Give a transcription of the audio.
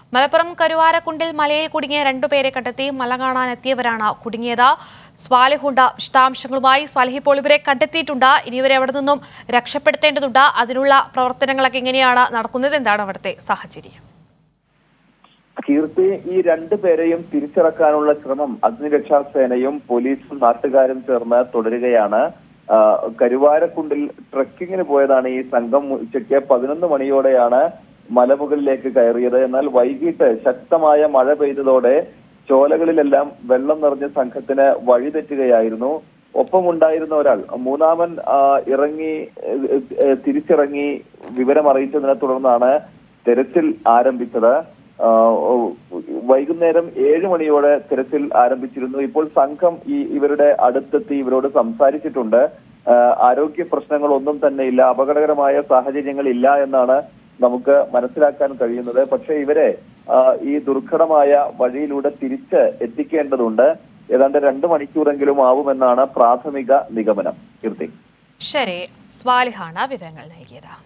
മലപ്പുറം കരുവാരക്കുണ്ടിൽ മലയിൽ കുടുങ്ങിയ രണ്ടുപേരെ കണ്ടെത്തി. മല കാണാനെത്തിയവരാണ് കുടുങ്ങിയത്. സ്വാലിഹുണ്ട് വിശദാംശങ്ങളുമായി. സ്വാലിഹ്, ഇപ്പോൾ ഇവരെ കണ്ടെത്തിയിട്ടുണ്ട്. ഇനി ഇവരെ അവിടെ നിന്നും രക്ഷപ്പെടുത്തേണ്ടതുണ്ട്. അതിനുള്ള പ്രവർത്തനങ്ങളൊക്കെ എങ്ങനെയാണ് നടക്കുന്നത്? എന്താണ് അവിടുത്തെ സാഹചര്യം? കീർത്തി, ഈ രണ്ടുപേരെയും തിരിച്ചിറക്കാനുള്ള ശ്രമം അഗ്നിരക്ഷാസേനയും പോലീസും നാട്ടുകാരും ചേർന്ന് തുടരുകയാണ്. കരുവാരക്കുണ്ടിൽ ട്രക്കിങ്ങിന് പോയതാണ് ഈ സംഘം. ഉച്ചയ്ക്ക് 11 മണിയോടെയാണ് മലമുകളിലേക്ക് കയറിയത്. എന്നാൽ വൈകിട്ട് ശക്തമായ മഴ പെയ്തതോടെ ചോലകളിലെല്ലാം വെള്ളം നിറഞ്ഞ സംഘത്തിന് വഴിതെറ്റുകയായിരുന്നു. ഒപ്പമുണ്ടായിരുന്ന ഒരാൾ മൂന്നാമൻ തിരിച്ചിറങ്ങി വിവരമറിയിച്ചതിനെ തുടർന്നാണ് തെരച്ചിൽ ആരംഭിച്ചത്. വൈകുന്നേരം 7 മണിയോടെ തെരച്ചിൽ ആരംഭിച്ചിരുന്നു. ഇപ്പോൾ സംഘം ഇവരുടെ അടുത്തെത്തി ഇവരോട് സംസാരിച്ചിട്ടുണ്ട്. ആരോഗ്യ പ്രശ്നങ്ങളൊന്നും തന്നെ ഇല്ല, അപകടകരമായ സാഹചര്യങ്ങൾ ഇല്ല എന്നാണ് നമുക്ക് മനസ്സിലാക്കാൻ കഴിയുന്നത്. പക്ഷെ ഇവരെ ഈ ദുർഘടമായ വഴിയിലൂടെ തിരിച്ച് എത്തിക്കേണ്ടതുണ്ട്. ഏതാണ്ട് 2 മണിക്കൂറെങ്കിലും ആവുമെന്നാണ് പ്രാഥമിക നിഗമനം. കീർത്തി, ശരി, സ്വാലിഹാണ് വിവരങ്ങൾ നൽകിയത്.